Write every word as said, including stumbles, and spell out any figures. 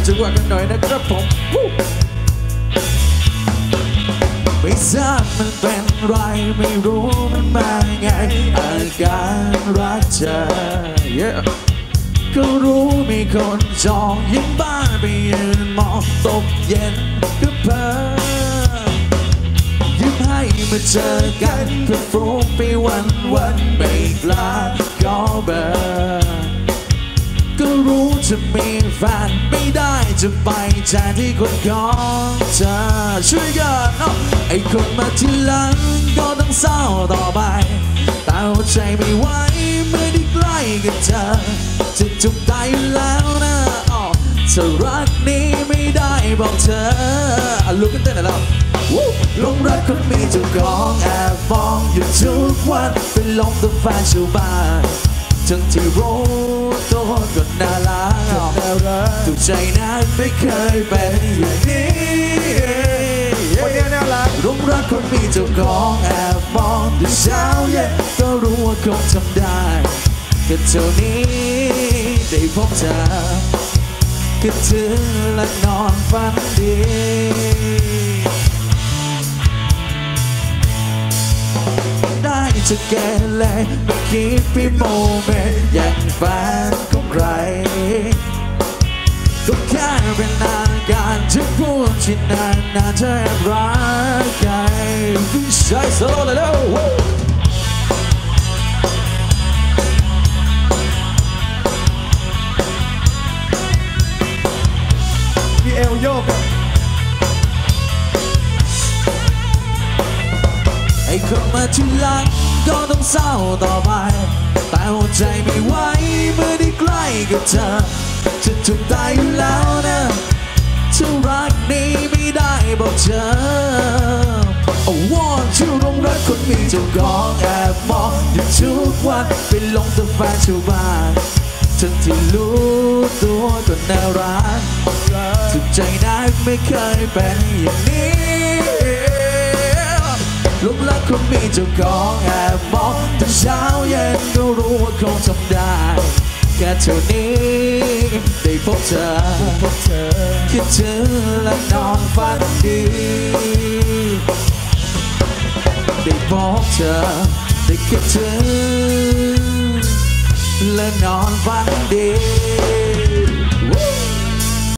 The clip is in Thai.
จังหวะกันหน่อยนะครับผมไม่ทราบมันเป็นไรไม่รู้มันมาไงอาการรักเธอ yeah. ก็รู้มีคนจองยิ่งบ้านไปยืนมองตกเย็นก็เพ้อยิ้มให้มาเจอกันก็ฟุ้งไปวันวันไม่กล้าก็เบอก็รู้จะมีแฟนไม่ได้จะไปแทนที่คนของเธอช่วยกันเนาะไอ้คนมาทีหลังก็ต้องเศร้าต่อไปแต่หัวใจไม่ไหวไม่ได้ใกล้กับเธอจะจุกตายอยู่แล้วนะอ๋อถ้ารักนี้ไม่ได้บอกเธอลุกกันเต้นหน่อยแล้วหลงรักคนมีเจ้าของแอบมองอยู่ทุกวันเป็นลงตัวแฟนชาวบ้านทั้งที่รู้ตัวก็น่ารักถูกใจนักไม่เคยเป็นอย่างนี้คนนี้น่ารักหลงรักคนมีเจ้าของแอบมองอยู่เช้าเย็นก็รู้ว่าคงทำได้แค่เท่านี้ได้พบเธอคิดถึงและนอนฝันดีได้จะแก่เลยไม่คิดไปโมเมนต์อย่างแฟนของใครก็แค่เป็นอาการที่พูดที่นานนานจะแอบรักใครพี่ชายโซโล่เลยแล้วเอวโยกไอ้คนมาทีหลังก็ต้องเศร้าต่อไปแต่หัวใจไม่ไหวเมื่อได้ใกล้กับเธอจะจุกตายอยู่แล้วนะถ้ารักนี้ไม่ได้บอกเธอโอ้วอนชื่อลงรักคนมีเจ้าของแอบมองอยู่ทุกวันเป็นลงแต่แฟนชาวบ้านทั้งที่รู้ตัวก็น่ารักถูกใจนักไม่เคยเป็นอย่างนี้หลงรักคนมีเจ้าของแอบมองแต่เช้าเย็นก็รู้ว่าคงทำได้แค่เท่านี้ได้พบเธอคิดถึงและนอนฝันดีได้พบเธอได้คิดถึงและนอนฝันดี